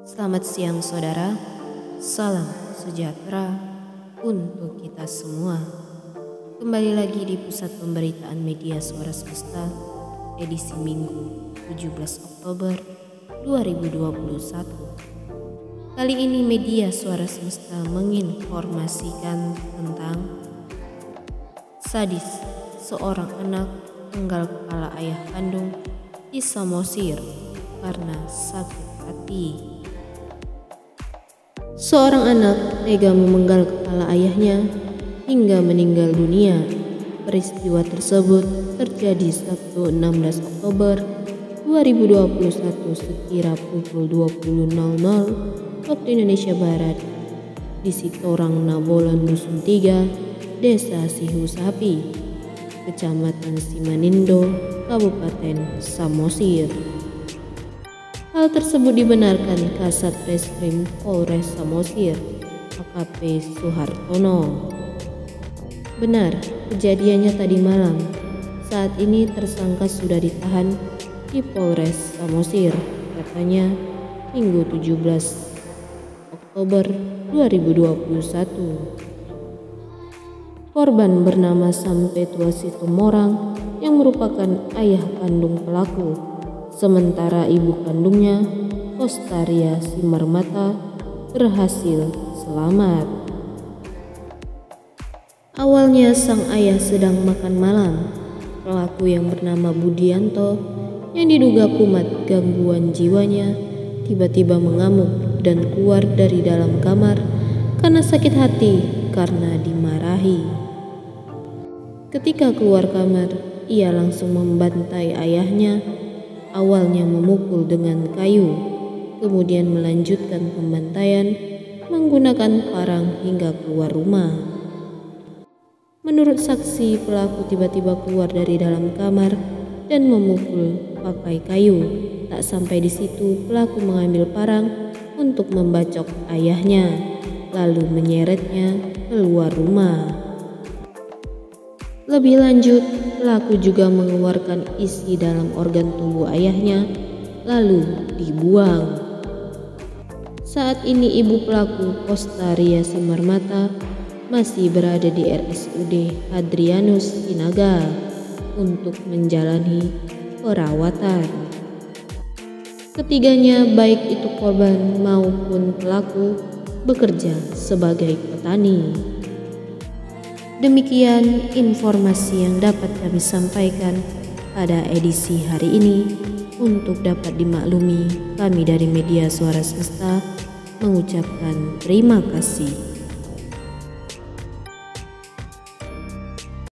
Selamat siang saudara, salam sejahtera untuk kita semua. Kembali lagi di Pusat Pemberitaan Media Suara Semesta, edisi Minggu 17 Oktober 2021. Kali ini Media Suara Semesta menginformasikan tentang sadis seorang anak penggal kepala ayah kandung di Samosir karena sakit hati. Seorang anak tega memenggal kepala ayahnya hingga meninggal dunia. Peristiwa tersebut terjadi Sabtu 16 Oktober 2021 sekira pukul 20.00 waktu Indonesia Barat di Sitorang Nabolon Dusun 3, Desa Sihu Sapi, Kecamatan Simanindo, Kabupaten Samosir. Hal tersebut dibenarkan Kasat Reskrim Polres Samosir, AKP Suhartono. Benar, kejadiannya tadi malam. Saat ini tersangka sudah ditahan di Polres Samosir, katanya Minggu 17 Oktober 2021. Korban bernama Sampetua Situmorang yang merupakan ayah kandung pelaku. Sementara ibu kandungnya, Kostaria Simarmata, berhasil selamat. Awalnya sang ayah sedang makan malam. Pelaku yang bernama Budianto yang diduga kumat gangguan jiwanya tiba-tiba mengamuk dan keluar dari dalam kamar karena sakit hati karena dimarahi. Ketika keluar kamar, ia langsung membantai ayahnya. Awalnya memukul dengan kayu, kemudian melanjutkan pembantaian menggunakan parang hingga keluar rumah. Menurut saksi, pelaku tiba-tiba keluar dari dalam kamar dan memukul pakai kayu. Tak sampai di situ, pelaku mengambil parang untuk membacok ayahnya, lalu menyeretnya keluar rumah. Lebih lanjut, pelaku juga mengeluarkan isi dalam organ tubuh ayahnya, lalu dibuang. Saat ini ibu pelaku, Kostaria Simarmata, masih berada di RSUD Hadrianus Sinaga untuk menjalani perawatan. Ketiganya, baik itu korban maupun pelaku, bekerja sebagai petani. Demikian informasi yang dapat kami sampaikan pada edisi hari ini. Untuk dapat dimaklumi, kami dari Media Suara Semesta mengucapkan terima kasih.